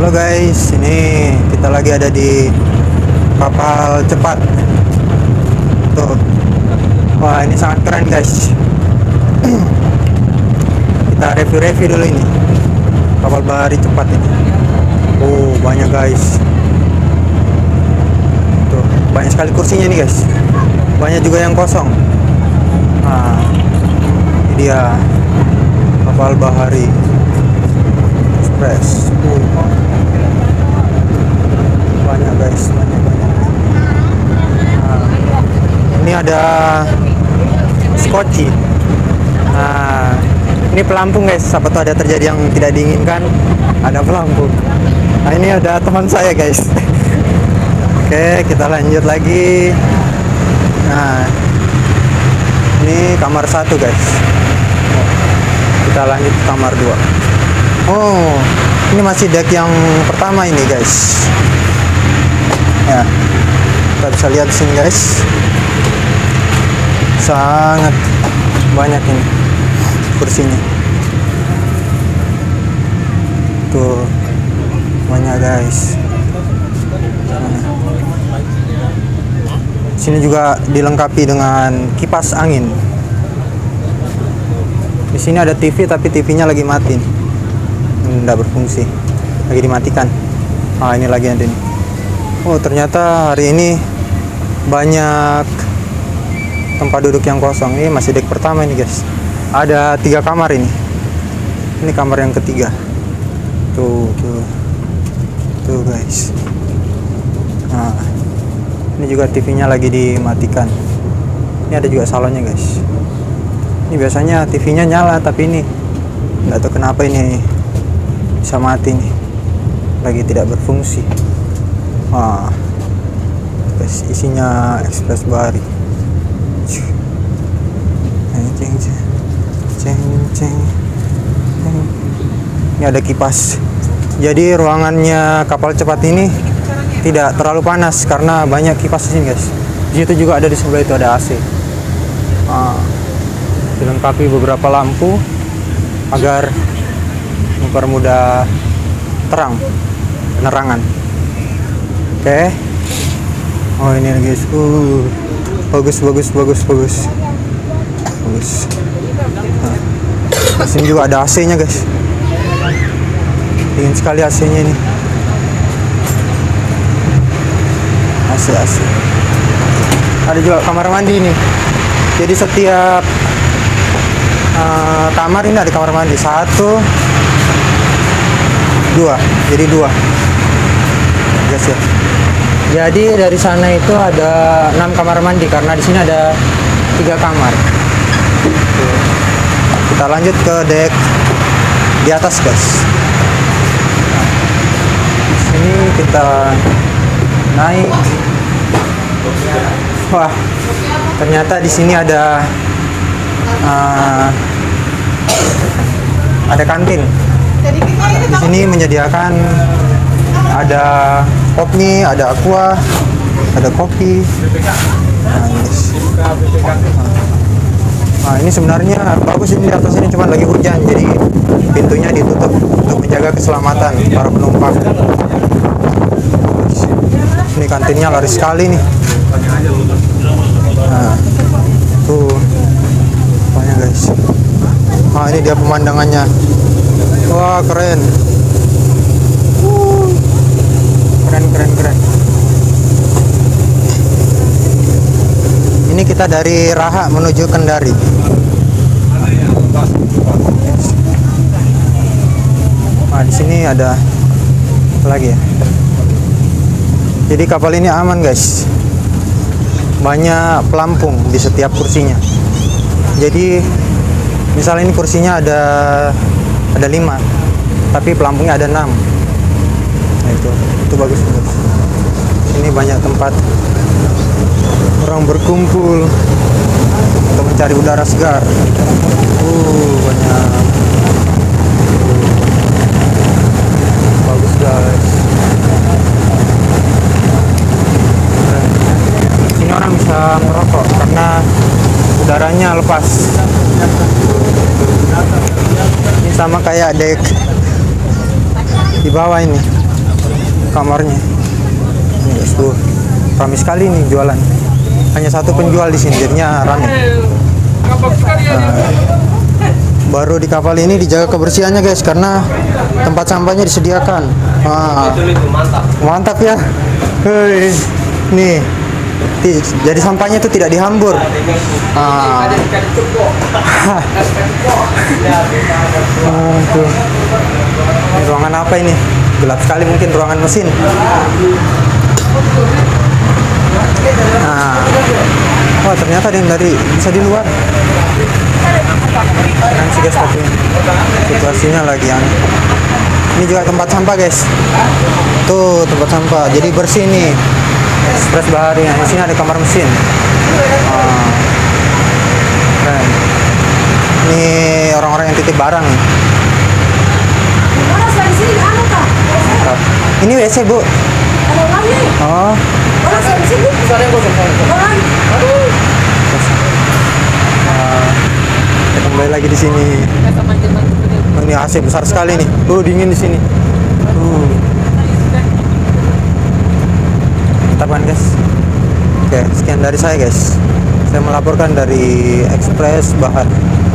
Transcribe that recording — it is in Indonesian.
Halo guys, ini kita lagi ada di kapal cepat. Tuh, wah ini sangat keren guys. Kita review dulu ini kapal bahari cepat ini. Oh banyak guys. Tuh banyak sekali kursinya nih guys. Banyak juga yang kosong. Nah, ini dia kapal bahari Express. Banyak guys, banyak. Nah, ini ada skoci. Nah, ini pelampung guys. Siapa tuh ada terjadi yang tidak diinginkan, ada pelampung. Nah, ini ada teman saya guys. Oke, kita lanjut lagi. Nah, ini kamar 1 guys. Kita lanjut ke kamar 2. Oh, ini masih deck yang pertama ini guys. Ya, kita bisa lihat di sini guys. Sangat banyak ini kursinya. Tuh, banyak guys. Sini juga dilengkapi dengan kipas angin. Di sini ada TV tapi TV-nya lagi mati. Tidak berfungsi, lagi dimatikan. Ah, ini lagi ada nih. Oh, ternyata hari ini banyak tempat duduk yang kosong. Ini masih deck pertama ini guys. Ada 3 kamar ini. Ini kamar yang ketiga. Tuh guys. Nah, ini juga TV-nya lagi dimatikan. Ini ada juga salonnya guys. Ini biasanya TV-nya nyala tapi ini nggak tahu kenapa ini bisa mati nih, lagi tidak berfungsi. Wah, guys, isinya Express bahari. Ini ada kipas. Jadi ruangannya kapal cepat ini tidak terlalu panas karena banyak kipas di sini guys. Di situ juga ada, di sebelah itu ada AC. Dilengkapi beberapa lampu agar mempermudah penerangan. Oke. Oh ini guys, bagus. Nah, sini juga ada AC-nya guys. Dingin sekali AC-nya ini. AC. Ada juga kamar mandi ini. Jadi setiap kamar ini ada kamar mandi. 1, 2, jadi 2 guys ya. Jadi dari sana itu ada 6 kamar mandi karena di sini ada 3 kamar. Kita lanjut ke deck di atas guys. Sini kita naik. Wah, ternyata di sini ada kantin. Di sini menyediakan ada kopi, ada aqua, ada kopi. Nah, ini sebenarnya bagus ini di atas ini, cuma lagi hujan jadi pintunya ditutup untuk menjaga keselamatan para penumpang. Ini kantinnya laris sekali nih. Nah, tuh banyak guys. Nah, ini dia pemandangannya. Wah, keren. Keren. Ini kita dari Raha menuju Kendari. Nah, di sini ada apa lagi ya? Jadi kapal ini aman guys. Banyak pelampung di setiap kursinya. Jadi misalnya ini kursinya ada 5, tapi pelampungnya ada 6. Nah, itu bagus. Ini banyak tempat orang berkumpul untuk mencari udara segar. Banyak. Bagus guys. Ini orang bisa merokok karena udaranya lepas. Ini sama kayak dek di bawah ini. kamarnya. Ini guys tuh, ramai sekali nih jualan. Hanya satu penjual di sini, jadinya ramai. Baru di kapal ini dijaga kebersihannya guys, karena tempat sampahnya disediakan. Mantap ya. Hei, nih, jadi sampahnya itu tidak dihambur. Tuh. Ini ruangan apa ini? Gelap sekali, mungkin ruangan mesin. Wah, ternyata ada yang dari bisa di luar. Nanti guys, tapi situasinya lagi aneh. Ini juga tempat sampah guys. Tuh tempat sampah, jadi bersih nih. Express Bahari. Nah, di sini ada kamar mesin. Keren. Ini orang-orang yang titip barang. Ini WC bu. Oh. Kita kembali lagi di sini. Ini AC besar sekali nih. Dingin di sini. Mantap kan guys. Oke, sekian dari saya guys. Saya melaporkan dari Express Bahari.